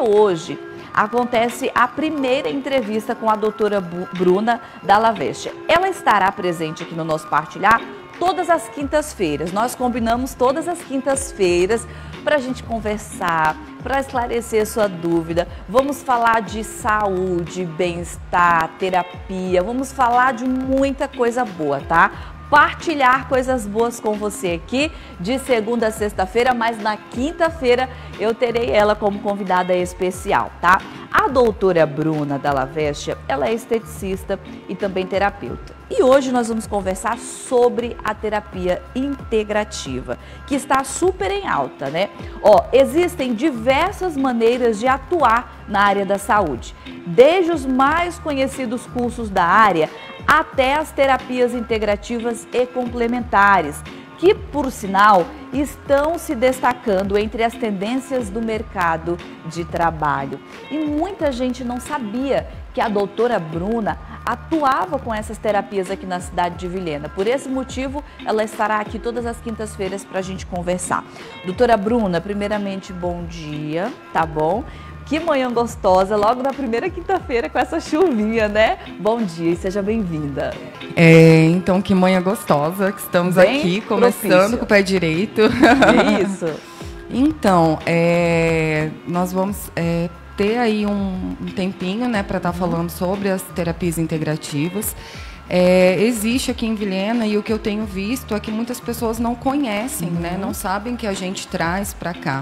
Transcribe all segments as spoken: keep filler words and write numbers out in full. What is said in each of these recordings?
hoje acontece a primeira entrevista com a doutora Bruna Dalla Veste. Ela estará presente aqui no nosso Partilhar todas as quintas-feiras. Nós combinamos todas as quintas-feiras para a gente conversar, para esclarecer sua dúvida. Vamos falar de saúde, bem-estar, terapia, vamos falar de muita coisa boa, tá? Partilhar coisas boas com você aqui de segunda a sexta-feira, mas na quinta-feira eu terei ela como convidada especial, tá? A doutora Bruna Dalla Veste, ela é esteticista e também terapeuta. E hoje nós vamos conversar sobre a terapia integrativa, que está super em alta, né? Ó, existem diversas maneiras de atuar na área da saúde, desde os mais conhecidos cursos da área até as terapias integrativas e complementares, que, por sinal, estão se destacando entre as tendências do mercado de trabalho. E muita gente não sabia que a doutora Bruna atuava com essas terapias aqui na cidade de Vilhena. Por esse motivo, ela estará aqui todas as quintas-feiras para a gente conversar. Doutora Bruna, primeiramente, bom dia, tá bom? Que manhã gostosa, logo na primeira quinta-feira com essa chuvinha, né? Bom dia e seja bem-vinda. É, então, que manhã gostosa, que estamos Bem aqui, começando propício. Com o pé direito. Isso. Então, é, nós vamos é, ter aí um, um tempinho, né, para estar tá falando sobre as terapias integrativas. É, existe aqui em Vilhena e o que eu tenho visto é que muitas pessoas não conhecem, uhum. né, não sabem que a gente traz para cá.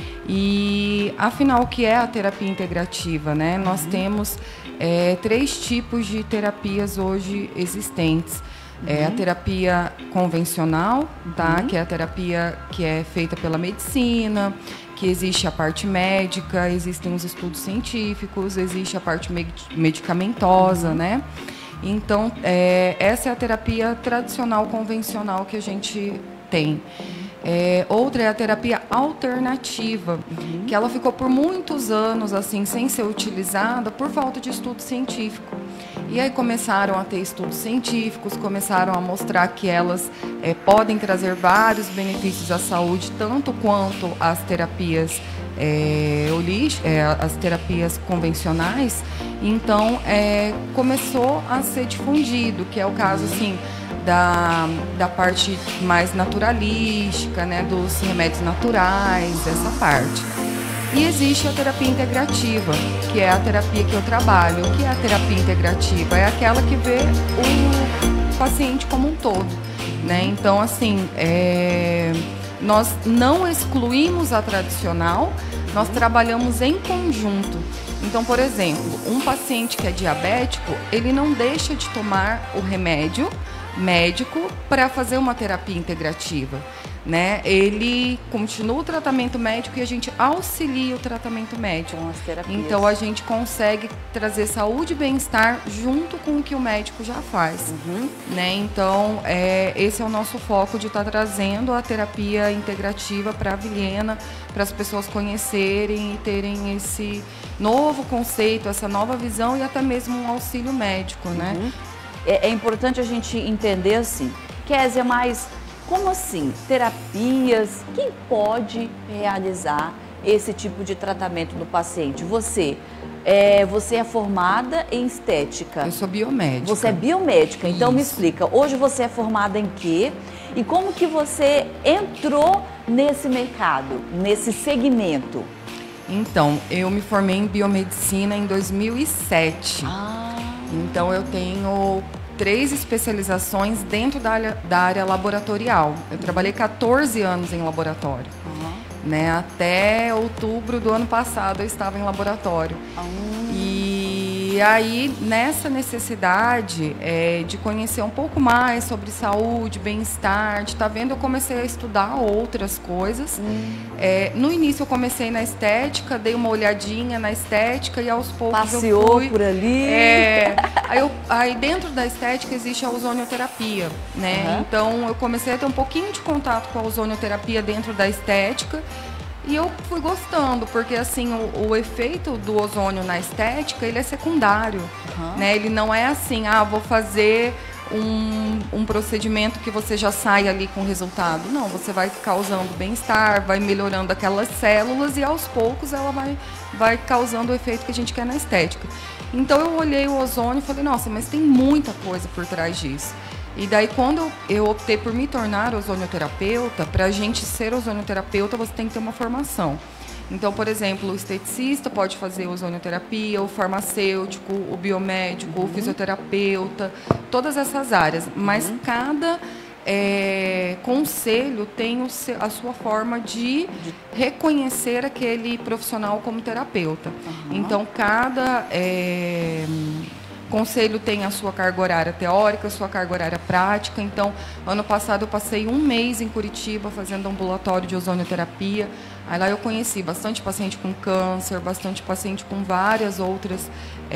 E, afinal, o que é a terapia integrativa, né? Uhum. Nós temos é, três tipos de terapias hoje existentes. Uhum. É a terapia convencional, tá? Uhum. Que é a terapia que é feita pela medicina, que existe a parte médica, existem os estudos científicos, existe a parte medicamentosa, uhum. né? Então, é, essa é a terapia tradicional, convencional que a gente tem. É, outra é a terapia alternativa, uhum. que ela ficou por muitos anos assim sem ser utilizada por falta de estudo científico. E aí começaram a ter estudos científicos, começaram a mostrar que elas é, podem trazer vários benefícios à saúde, tanto quanto as terapias é, holísticas, é, as terapias convencionais. Então é, começou a ser difundido, que é o caso assim Da, da parte mais naturalística, né, dos remédios naturais, essa parte. E existe a terapia integrativa, que é a terapia que eu trabalho. O que é a terapia integrativa? É aquela que vê o paciente como um todo, né? Então, assim, é, nós não excluímos a tradicional, nós trabalhamos em conjunto. Então, por exemplo, um paciente que é diabético, ele não deixa de tomar o remédio médico para fazer uma terapia integrativa, né? Ele continua o tratamento médico e a gente auxilia o tratamento médico. Com as terapias. Então a gente consegue trazer saúde e bem-estar junto com o que o médico já faz, uhum. né? Então é, esse é o nosso foco de estar tá trazendo a terapia integrativa para a Vilhena, para as pessoas conhecerem e terem esse novo conceito, essa nova visão e até mesmo um auxílio médico, uhum. né? É, é importante a gente entender assim, Kézia, mas como assim? Terapias, quem pode realizar esse tipo de tratamento no paciente? Você, é, você é formada em estética. Eu sou biomédica. Você é biomédica, então Isso. me explica, hoje você é formada em quê? E como que você entrou nesse mercado, nesse segmento? Então, eu me formei em biomedicina em dois mil e sete. Ah. Então, eu tenho três especializações dentro da área, da área laboratorial. Eu trabalhei quatorze anos em laboratório. Uhum. Né? Até outubro do ano passado eu estava em laboratório. Uhum. E aí, nessa necessidade é, de conhecer um pouco mais sobre saúde, bem-estar, de estar vendo, eu comecei a estudar outras coisas. Uhum. É, no início eu comecei na estética, dei uma olhadinha na estética e aos poucos Passeou eu fui... por ali. É, aí, eu, aí dentro da estética existe a ozonioterapia, né? Uhum. Então eu comecei a ter um pouquinho de contato com a ozonioterapia dentro da estética. E eu fui gostando, porque assim, o, o efeito do ozônio na estética, ele é secundário, uhum. né? Ele não é assim, ah, vou fazer um, um procedimento que você já sai ali com resultado. Não, você vai causando bem-estar, vai melhorando aquelas células e aos poucos ela vai, vai causando o efeito que a gente quer na estética. Então eu olhei o ozônio e falei, nossa, mas tem muita coisa por trás disso. E daí quando eu optei por me tornar ozonioterapeuta, para a gente ser ozonioterapeuta você tem que ter uma formação. Então, por exemplo, o esteticista pode fazer ozonioterapia, o farmacêutico, o biomédico, uhum. o fisioterapeuta, todas essas áreas. Mas uhum. cada é, conselho tem o seu, a sua forma de reconhecer aquele profissional como terapeuta. Uhum. Então, cada é, conselho tem a sua carga horária teórica, a sua carga horária prática. Então, ano passado eu passei um mês em Curitiba fazendo ambulatório de ozonioterapia. Aí lá eu conheci bastante paciente com câncer, bastante paciente com várias outras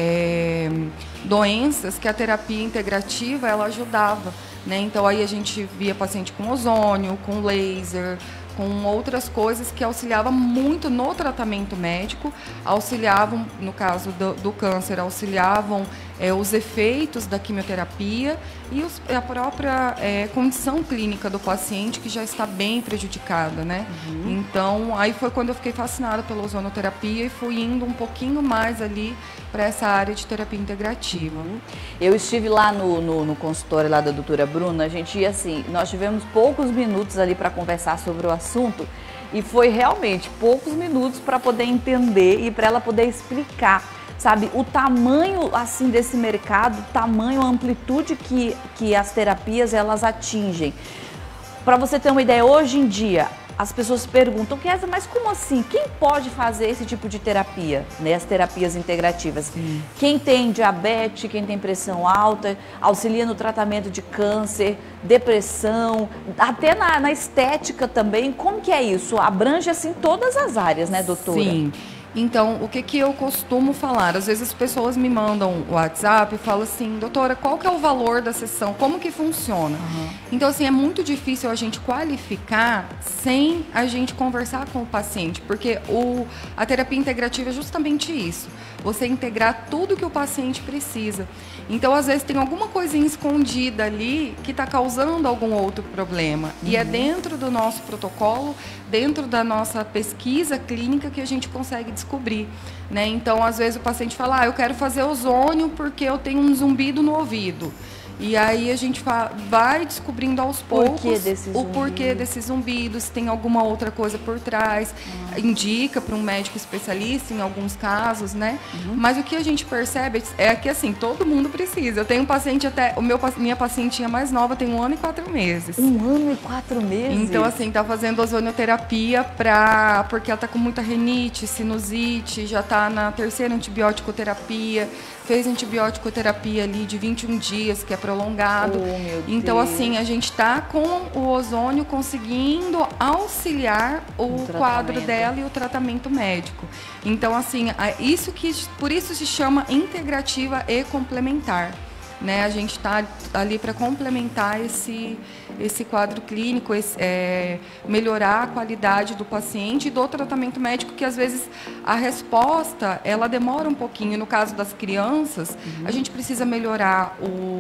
é, doenças que a terapia integrativa ela ajudava, né? Então aí a gente via paciente com ozônio, com laser, com outras coisas que auxiliavam muito no tratamento médico, auxiliavam, no caso do, do câncer, auxiliavam é, os efeitos da quimioterapia e os, a própria é, condição clínica do paciente que já está bem prejudicada, né? Uhum. Então, aí foi quando eu fiquei fascinada pela ozonoterapia e fui indo um pouquinho mais ali para essa área de terapia integrativa. Uhum. Eu estive lá no, no, no consultório lá da doutora Bruna, a gente ia assim, nós tivemos poucos minutos ali para conversar sobre o assunto e foi realmente poucos minutos para poder entender e para ela poder explicar, sabe, o tamanho assim desse mercado, o tamanho, a amplitude que, que as terapias elas atingem. Para você ter uma ideia, hoje em dia as pessoas perguntam, Kézia, mas como assim? Quem pode fazer esse tipo de terapia, né? As terapias integrativas? Sim. Quem tem diabetes, quem tem pressão alta, auxilia no tratamento de câncer, depressão, até na, na estética também. Como que é isso? Abrange assim todas as áreas, né, doutora? Sim. Então, o que, que eu costumo falar? Às vezes as pessoas me mandam o WhatsApp e falam assim, doutora, qual que é o valor da sessão? Como que funciona? Uhum. Então, assim, é muito difícil a gente qualificar sem a gente conversar com o paciente, porque o, a terapia integrativa é justamente isso. Você integrar tudo que o paciente precisa. Então, às vezes, tem alguma coisinha escondida ali que está causando algum outro problema. Uhum. E é dentro do nosso protocolo, dentro da nossa pesquisa clínica que a gente consegue descobrir, né? Então, às vezes, o paciente fala, ah, eu quero fazer ozônio porque eu tenho um zumbido no ouvido. E aí a gente vai descobrindo aos poucos o porquê desses zumbidos, se tem alguma outra coisa por trás, uhum. indica para um médico especialista em alguns casos, né? Uhum. Mas o que a gente percebe é que assim, todo mundo precisa. Eu tenho um paciente até, o meu, minha pacientinha mais nova tem um ano e quatro meses. Um ano e quatro meses? Então assim, tá fazendo ozonioterapia pra, porque ela tá com muita rinite, sinusite, já tá na terceira antibiótico-terapia, fez antibiótico-terapia ali de vinte e um dias, que é prolongado. Oh, então, assim, a gente está com o ozônio conseguindo auxiliar o quadro dela e o tratamento médico. Então, assim, isso que, por isso se chama integrativa e complementar. Né? A gente está ali para complementar esse, esse quadro clínico, esse, é, melhorar a qualidade do paciente e do tratamento médico, que às vezes a resposta ela demora um pouquinho. No caso das crianças, uhum. a gente precisa melhorar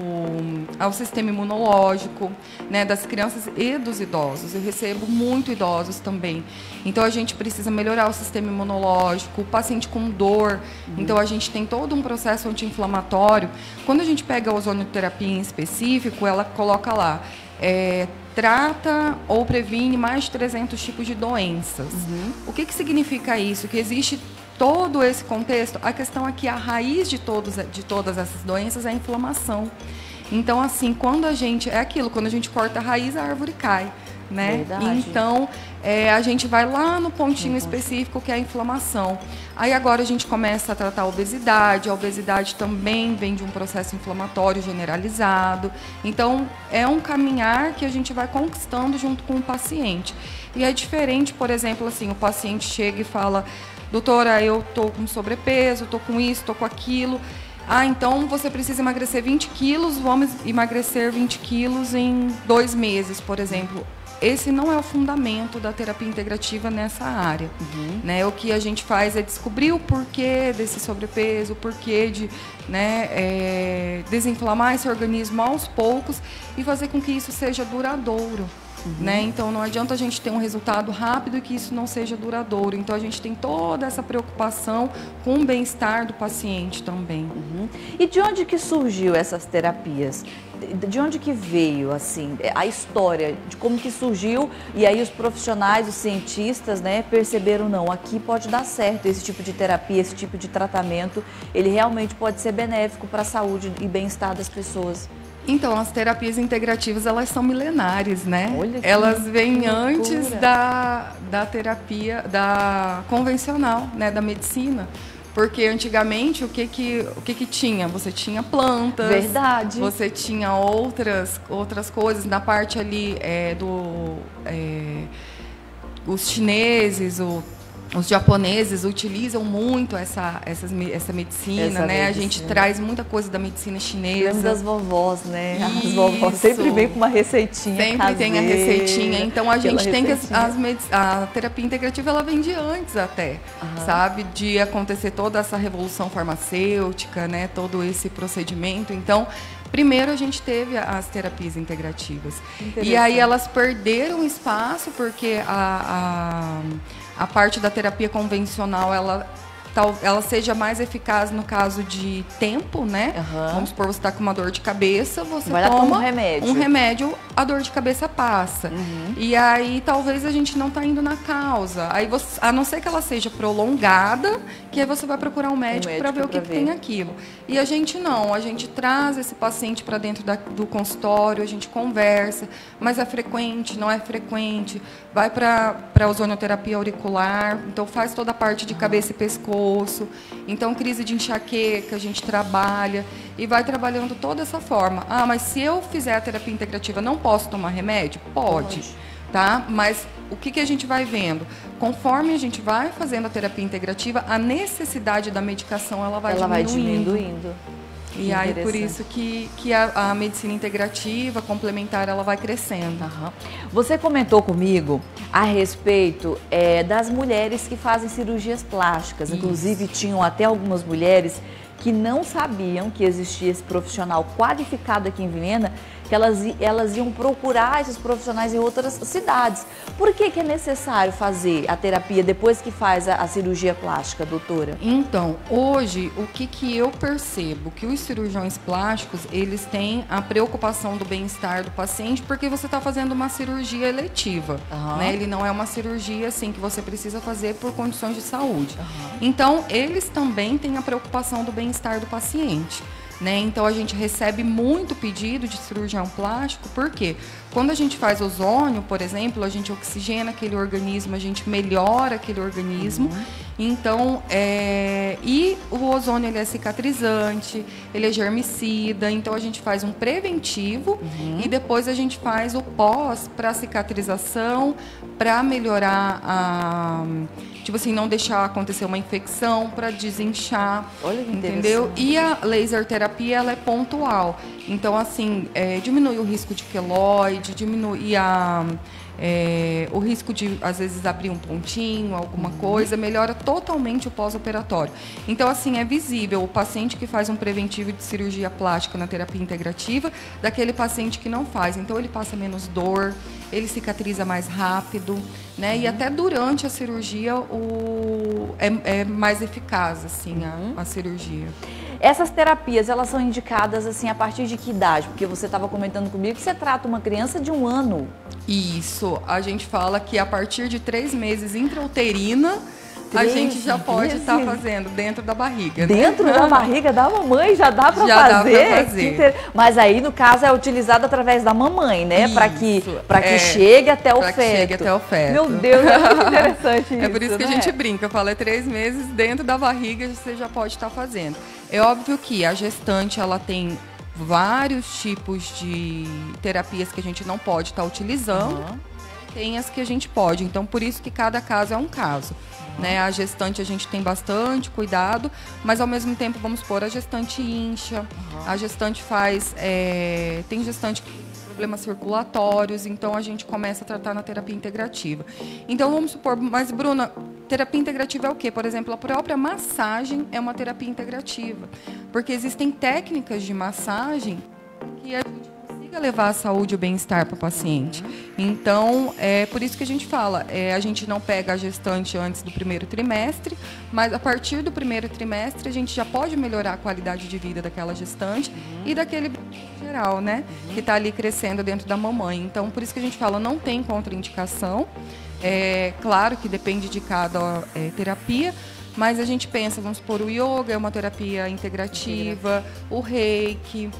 o, o sistema imunológico, né, das crianças e dos idosos. Eu recebo muito idosos também. Então a gente precisa melhorar o sistema imunológico, o paciente com dor. Uhum. Então a gente tem todo um processo anti-inflamatório. Quando a gente pega a ozonioterapia em específico, ela coloca lá, é, trata ou previne mais de trezentos tipos de doenças. Uhum. O que, que significa isso? Que existe todo esse contexto. A questão é que a raiz de, todos, de todas essas doenças é a inflamação. Então, assim, quando a gente... É aquilo, quando a gente corta a raiz, a árvore cai. Né? Então, é, a gente vai lá no pontinho uhum. específico que é a inflamação. Aí agora a gente começa a tratar a obesidade. A obesidade também vem de um processo inflamatório generalizado. Então, é um caminhar que a gente vai conquistando junto com o paciente. E é diferente, por exemplo, assim, o paciente chega e fala, doutora, eu tô com sobrepeso, tô com isso, tô com aquilo. Ah, então você precisa emagrecer vinte quilos, vamos emagrecer vinte quilos em dois meses, por exemplo. esse não é o fundamento da terapia integrativa nessa área. Uhum. Né? O que a gente faz é descobrir o porquê desse sobrepeso, o porquê de, né, é, desinflamar esse organismo aos poucos e fazer com que isso seja duradouro. Uhum. Né? Então não adianta a gente ter um resultado rápido e que isso não seja duradouro. Então a gente tem toda essa preocupação com o bem-estar do paciente também. Uhum. E de onde que surgiu essas terapias? De onde que veio, assim, a história de como que surgiu e aí os profissionais, os cientistas, né, perceberam, não, aqui pode dar certo esse tipo de terapia, esse tipo de tratamento, ele realmente pode ser benéfico para a saúde e bem-estar das pessoas. Então, as terapias integrativas, elas são milenares, né? Olha que elas vêm loucura. antes da, da terapia, da convencional, né, da medicina. Porque antigamente, o que que, o que que tinha? Você tinha plantas. Verdade. Você tinha outras, outras coisas. Na parte ali é, do... É, os chineses, o... Os japoneses utilizam muito essa, essas, essa medicina, essa né? medicina. A gente traz muita coisa da medicina chinesa. Lembro das vovós, né? Isso. As vovós sempre vem com uma receitinha Sempre caseira, tem a receitinha. Então, a gente tem que... As, receitinha. as med... A terapia integrativa, ela vem de antes até, uhum. sabe? De acontecer toda essa revolução farmacêutica, né? Todo esse procedimento. Então... Primeiro a gente teve as terapias integrativas. E aí elas perderam espaço porque a, a, a parte da terapia convencional, ela, tal, ela seja mais eficaz no caso de tempo, né? Uhum. Vamos supor, você está com uma dor de cabeça, você Vai toma um remédio. um remédio, a dor de cabeça passa. Uhum. E aí talvez a gente não está indo na causa. Aí você, a não ser que ela seja prolongada, que aí você vai procurar um médico, um médico para ver o que, que tem aquilo. E a gente não, a gente traz esse paciente para dentro da, do consultório, a gente conversa, mas é frequente, não é frequente, vai para a ozonioterapia auricular, então faz toda a parte de cabeça e pescoço, então crise de enxaqueca, a gente trabalha e vai trabalhando toda essa forma. Ah, mas se eu fizer a terapia integrativa, não posso tomar remédio? Pode. Pode. Tá? Mas o que, que a gente vai vendo? Conforme a gente vai fazendo a terapia integrativa, a necessidade da medicação ela vai ela diminuindo. Vai diminuindo. E aí, por isso que, que a, a medicina integrativa, complementar, ela vai crescendo. Uhum. Você comentou comigo a respeito é, das mulheres que fazem cirurgias plásticas. Isso. Inclusive, tinham até algumas mulheres que não sabiam que existia esse profissional qualificado aqui em Vilhena, que elas, elas iam procurar esses profissionais em outras cidades. Por que que é necessário fazer a terapia depois que faz a, a cirurgia plástica, doutora? Então, hoje, o que que eu percebo? Que os cirurgiões plásticos, eles têm a preocupação do bem-estar do paciente, porque você está fazendo uma cirurgia eletiva, uhum. né? Ele não é uma cirurgia, assim, que você precisa fazer por condições de saúde. Uhum. Então, eles também têm a preocupação do bem-estar do paciente. Né? Então a gente recebe muito pedido de cirurgião plástico, porque quando a gente faz ozônio, por exemplo, a gente oxigena aquele organismo, a gente melhora aquele organismo. Uhum. Então, é... e o ozônio ele é cicatrizante, ele é germicida, então a gente faz um preventivo uhum. e depois a gente faz o pós para cicatrização, para melhorar a... Tipo assim, não deixar acontecer uma infecção, para desinchar. Olha que entendeu? E a laser terapia, ela é pontual. Então, assim, é, diminui o risco de queloide, diminui a, é, o risco de, às vezes, abrir um pontinho, alguma uhum. coisa, melhora totalmente o pós-operatório. Então, assim, é visível o paciente que faz um preventivo de cirurgia plástica na terapia integrativa daquele paciente que não faz. Então, ele passa menos dor, ele cicatriza mais rápido, né? Uhum. E até durante a cirurgia o, é, é mais eficaz, assim, uhum. a, a cirurgia. Essas terapias, elas são indicadas, assim, a partir de que idade? Porque você estava comentando comigo que você trata uma criança de um ano. Isso. A gente fala que a partir de três meses intrauterina, a gente já pode estar tá fazendo dentro da barriga. Dentro né? da barriga da mamãe já dá para fazer? Já dá para fazer. Inter... Mas aí, no caso, é utilizado através da mamãe, né? Para que, pra que é, chegue até o feto. Para que chegue até o feto. Meu Deus, é muito interessante isso. É por isso que né? a gente brinca. Eu falo, é três meses dentro da barriga você já pode estar tá fazendo. É óbvio que a gestante, ela tem vários tipos de terapias que a gente não pode estar tá utilizando. Uhum. Tem as que a gente pode. Então, por isso que cada caso é um caso. Né? A gestante a gente tem bastante cuidado, mas ao mesmo tempo, vamos supor, a gestante incha, uhum. a gestante faz... É, tem gestante que problemas circulatórios, então a gente começa a tratar na terapia integrativa. Então vamos supor, mas Bruna, terapia integrativa é o quê? Por exemplo, a própria massagem é uma terapia integrativa, porque existem técnicas de massagem que a gente consiga levar a saúde e o bem-estar para o paciente. Então, é por isso que a gente fala, é, a gente não pega a gestante antes do primeiro trimestre, mas a partir do primeiro trimestre a gente já pode melhorar a qualidade de vida daquela gestante uhum. e daquele geral, né, uhum. que está ali crescendo dentro da mamãe. Então, por isso que a gente fala, não tem contraindicação. É claro que depende de cada é, terapia, mas a gente pensa, vamos supor, o yoga é uma terapia integrativa, o reiki,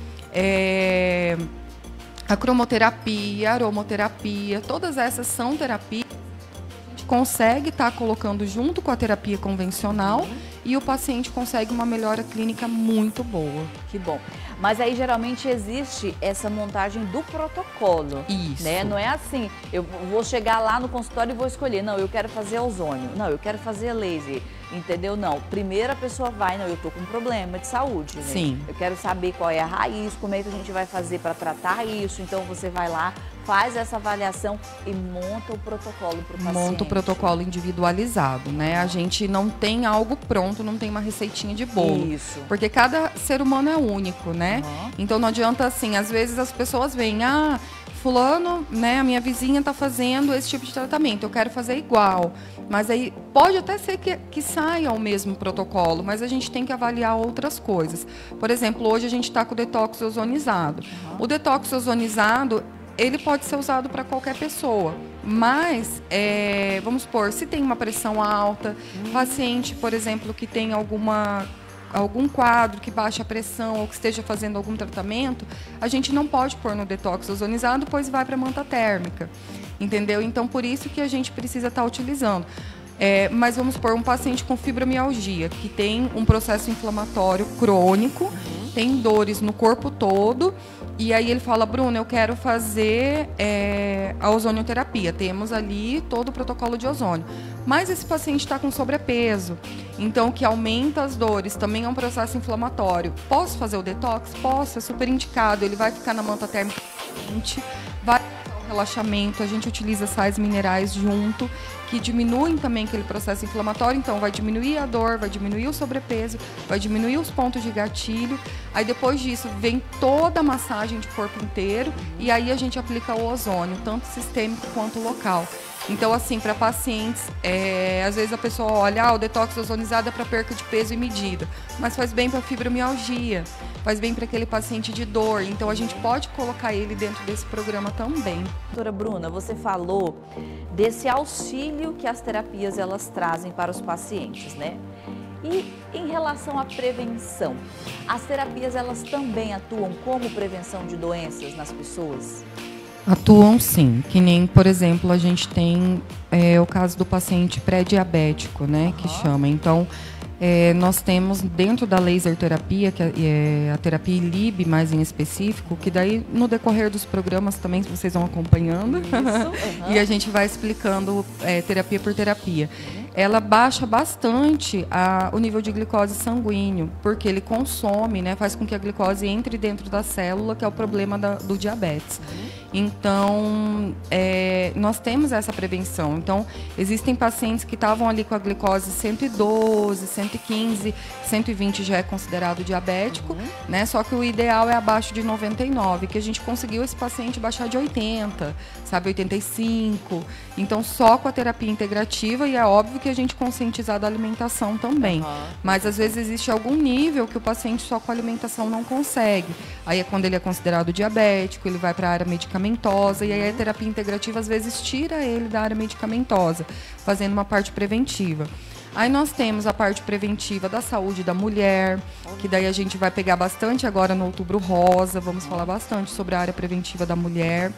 é, a cromoterapia, a aromoterapia, todas essas são terapias que a gente consegue estar colocando junto com a terapia convencional uhum. e o paciente consegue uma melhora clínica muito boa. Que bom. Mas aí geralmente existe essa montagem do protocolo. Isso. Né? Não é assim, eu vou chegar lá no consultório e vou escolher, não, eu quero fazer ozônio, não, eu quero fazer laser, entendeu? Não, primeiro a pessoa vai, não, eu tô com um problema de saúde, né? Sim. Eu quero saber qual é a raiz, como é que a gente vai fazer para tratar isso, então você vai lá, faz essa avaliação e monta o protocolo para o paciente. Monta o protocolo individualizado, né? A gente não tem algo pronto, não tem uma receitinha de bolo. Isso. Porque cada ser humano é único, né? Uhum. Então não adianta assim, às vezes as pessoas veem, ah, fulano, né, a minha vizinha está fazendo esse tipo de tratamento, eu quero fazer igual. Mas aí pode até ser que, que saia o mesmo protocolo, mas a gente tem que avaliar outras coisas. Por exemplo, hoje a gente está com o detox ozonizado. Uhum. O detox ozonizado, ele pode ser usado para qualquer pessoa, mas, é, vamos supor, se tem uma pressão alta, uhum. paciente, por exemplo, que tem alguma... algum quadro que baixe a pressão ou que esteja fazendo algum tratamento, a gente não pode pôr no detox ozonizado, pois vai para a manta térmica, entendeu? Então, por isso que a gente precisa estar utilizando. É, mas vamos supor, um paciente com fibromialgia, que tem um processo inflamatório crônico, uhum. tem dores no corpo todo, e aí ele fala, Bruna, eu quero fazer é, a ozonioterapia. Temos ali todo o protocolo de ozônio. Mas esse paciente está com sobrepeso, então que aumenta as dores, também é um processo inflamatório. Posso fazer o detox? Posso, é super indicado. Ele vai ficar na manta térmica, vai o relaxamento, a gente utiliza sais minerais junto, que diminuem também aquele processo inflamatório, então vai diminuir a dor, vai diminuir o sobrepeso, vai diminuir os pontos de gatilho. Aí depois disso vem toda a massagem de corpo inteiro e aí a gente aplica o ozônio, tanto sistêmico quanto local. Então, assim, para pacientes, é, às vezes a pessoa olha, ah, o detox ozonizado é para perca de peso e medida, mas faz bem para fibromialgia, faz bem para aquele paciente de dor, então a gente pode colocar ele dentro desse programa também. Doutora Bruna, você falou desse auxílio que as terapias elas trazem para os pacientes, né? E em relação à prevenção, as terapias elas também atuam como prevenção de doenças nas pessoas? Atuam sim, que nem, por exemplo, a gente tem é, o caso do paciente pré-diabético, né, uhum. que chama. Então, é, nós temos dentro da laser terapia, que é a terapia I L I B mais em específico, que daí no decorrer dos programas também vocês vão acompanhando. Isso, uhum. E a gente vai explicando é, terapia por terapia. Uhum. Ela baixa bastante a, o nível de glicose sanguíneo, porque ele consome, né, faz com que a glicose entre dentro da célula, que é o problema da, do diabetes. Uhum. Então, é, nós temos essa prevenção. Então, existem pacientes que estavam ali com a glicose cento e doze, cento e quinze, cento e vinte já é considerado diabético, uhum. né? Só que o ideal é abaixo de noventa e nove, que a gente conseguiu esse paciente baixar de oitenta, sabe, oitenta e cinco. Então, só com a terapia integrativa, e é óbvio que a gente conscientizar da alimentação também. Uhum. Mas, às vezes, existe algum nível que o paciente só com a alimentação não consegue. Aí é quando ele é considerado diabético, ele vai para a área medicamentosa, e aí a terapia integrativa às vezes tira ele da área medicamentosa, fazendo uma parte preventiva. Aí nós temos a parte preventiva da saúde da mulher, que daí a gente vai pegar bastante agora no Outubro Rosa, vamos falar bastante sobre a área preventiva da mulher.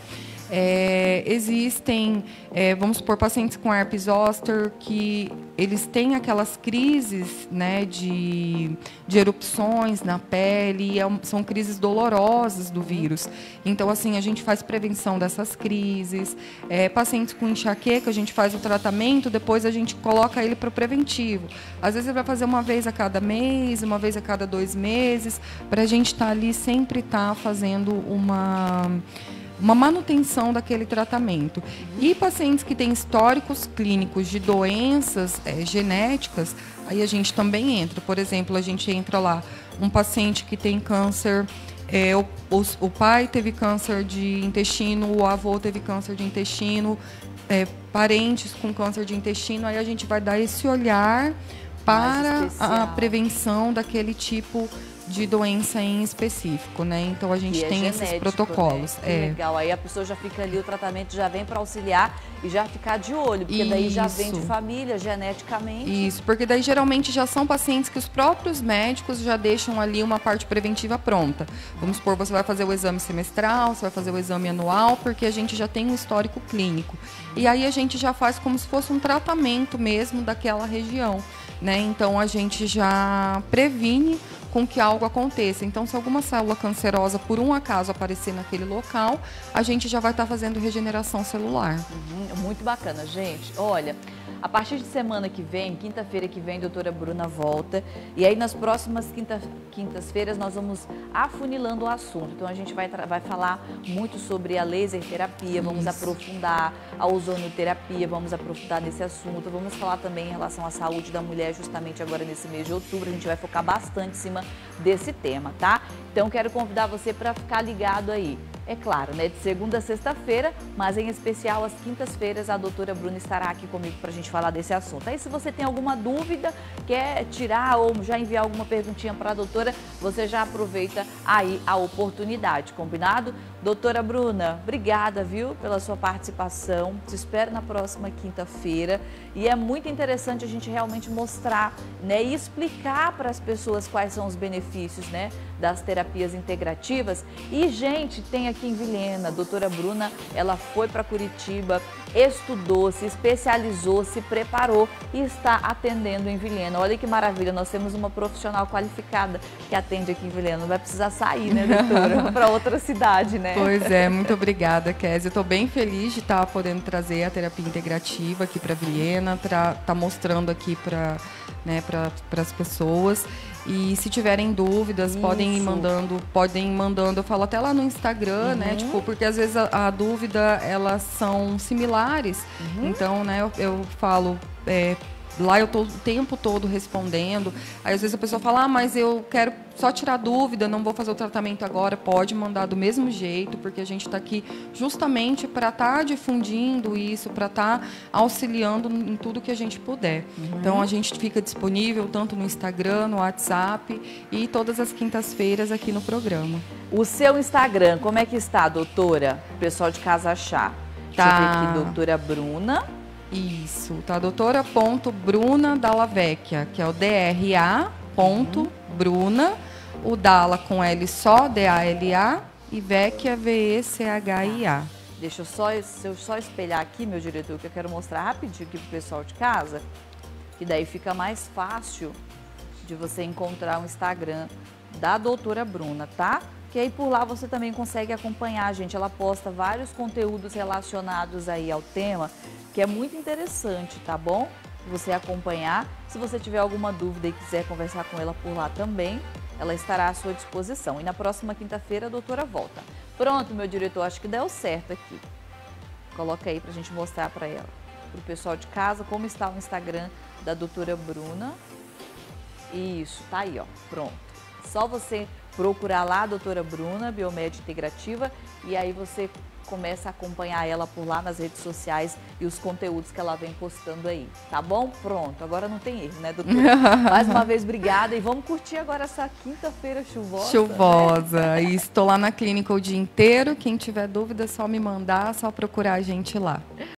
É, existem, é, vamos supor, pacientes com herpes zoster que eles têm aquelas crises, né, de, de erupções na pele, e é, são crises dolorosas do vírus. Então, assim, a gente faz prevenção dessas crises. É, pacientes com enxaqueca, a gente faz o tratamento, depois a gente coloca ele para o preventivo. Às vezes ele vai fazer uma vez a cada mês, uma vez a cada dois meses, para a gente estar tá ali, sempre estar tá fazendo uma... uma manutenção daquele tratamento. E pacientes que têm históricos clínicos de doenças é, genéticas, aí a gente também entra. Por exemplo, a gente entra lá, um paciente que tem câncer, é, o, o, o pai teve câncer de intestino, o avô teve câncer de intestino, é, parentes com câncer de intestino, aí a gente vai dar esse olhar para a prevenção daquele tipo de doença em específico, né? Então a gente é tem genético, esses protocolos. Né? É legal. Aí a pessoa já fica ali, o tratamento já vem para auxiliar e já ficar de olho, porque Isso. daí já vem de família, geneticamente. Isso, porque daí geralmente já são pacientes que os próprios médicos já deixam ali uma parte preventiva pronta. Vamos supor, você vai fazer o exame semestral, você vai fazer o exame anual, porque a gente já tem um histórico clínico. E aí a gente já faz como se fosse um tratamento mesmo daquela região, né? Então a gente já previne com que algo aconteça. Então, se alguma célula cancerosa, por um acaso, aparecer naquele local, a gente já vai estar fazendo regeneração celular. Uhum, muito bacana, gente. Olha, a partir de semana que vem, quinta-feira que vem, a doutora Bruna volta. E aí, nas próximas quinta, quintas-feiras, nós vamos afunilando o assunto. Então, a gente vai, vai falar muito sobre a laser terapia, vamos Isso. aprofundar a ozonioterapia, vamos aprofundar nesse assunto. Vamos falar também em relação à saúde da mulher, justamente agora nesse mês de outubro. A gente vai focar bastante em cima desse tema, tá? Então, quero convidar você para ficar ligado aí. É claro, né? De segunda a sexta-feira, mas em especial às quintas-feiras, a doutora Bruna estará aqui comigo para a gente falar desse assunto. Aí, se você tem alguma dúvida, quer tirar ou já enviar alguma perguntinha para a doutora, você já aproveita aí a oportunidade, combinado? Doutora Bruna, obrigada, viu, pela sua participação. Te espero na próxima quinta-feira. E é muito interessante a gente realmente mostrar, né, e explicar para as pessoas quais são os benefícios, né, das terapias integrativas. E, gente, tem aqui em Vilhena, a doutora Bruna, ela foi para Curitiba, estudou, se especializou, se preparou e está atendendo em Vilhena. Olha que maravilha, nós temos uma profissional qualificada que atende aqui em Vilhena. Não vai precisar sair, né, doutora, para outra cidade, né? Pois é, muito obrigada, Kézia. Eu estou bem feliz de estar podendo trazer a terapia integrativa aqui para Vilhena, estar tá mostrando aqui para, né, para as pessoas. E se tiverem dúvidas, Isso. podem ir mandando, podem ir mandando, eu falo até lá no Instagram, uhum. né? Tipo, porque às vezes a, a dúvida, elas são similares. Uhum. Então, né, eu, eu falo, é, lá eu estou o tempo todo respondendo. Aí às vezes a pessoa fala, ah, mas eu quero só tirar dúvida, não vou fazer o tratamento agora. Pode mandar do mesmo jeito, porque a gente está aqui justamente para estar tá difundindo isso, para estar tá auxiliando em tudo que a gente puder. Uhum. Então a gente fica disponível tanto no Instagram, no WhatsApp e todas as quintas-feiras aqui no programa. O seu Instagram, como é que está, doutora? O pessoal de casa achar. Tá. Deixa eu ver aqui, doutora Bruna. Isso, tá? Doutora ponto Bruna Dalla Vecchia, que é o D R A ponto Bruna, o Dalla com L só, D A L A, e Vecchia, V E C H I A. Deixa eu só, eu só espelhar aqui, meu diretor, que eu quero mostrar rapidinho aqui pro pessoal de casa, que daí fica mais fácil de você encontrar o Instagram da doutora Bruna, tá? Que aí por lá você também consegue acompanhar, gente. Ela posta vários conteúdos relacionados aí ao tema, que é muito interessante, tá bom? Você acompanhar. Se você tiver alguma dúvida e quiser conversar com ela por lá também, ela estará à sua disposição. E na próxima quinta-feira a doutora volta. Pronto, meu diretor, acho que deu certo aqui. Coloca aí pra gente mostrar pra ela, pro pessoal de casa, como está o Instagram da doutora Bruna. Isso, tá aí, ó, pronto. Só você procurar lá a doutora Bruna, Biomed Integrativa, e aí você começa a acompanhar ela por lá nas redes sociais e os conteúdos que ela vem postando aí, tá bom? Pronto, agora não tem erro, né, doutora? Mais uma vez, obrigada, e vamos curtir agora essa quinta-feira chuvosa. Chuvosa, né? E estou lá na clínica o dia inteiro, quem tiver dúvida é só me mandar, só procurar a gente lá.